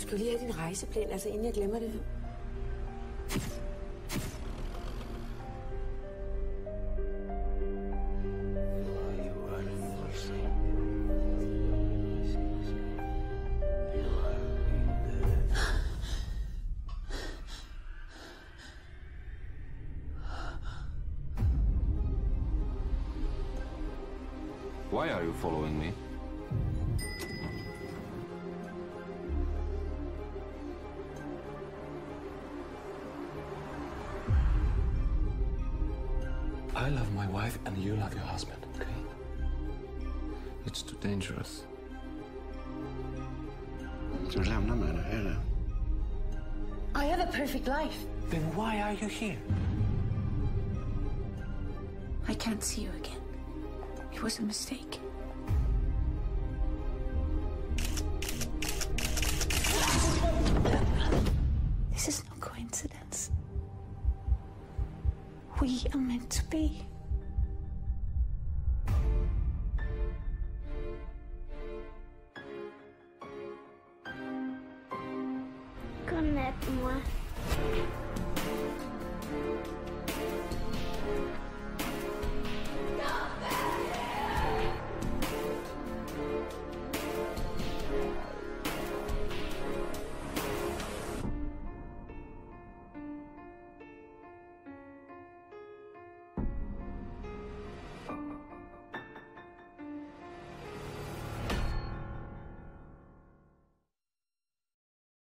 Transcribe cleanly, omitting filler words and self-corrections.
Du skal lige have din rejseplan, altså inden jeg glemmer det. Why are you following me? I love my wife and you love your husband, okay? It's too dangerous. Du lämnar mig nu, eller? I have a perfect life. Then why are you here? I can't see you again. It was a mistake. This is no coincidence. We are meant to be. Godnat, mor.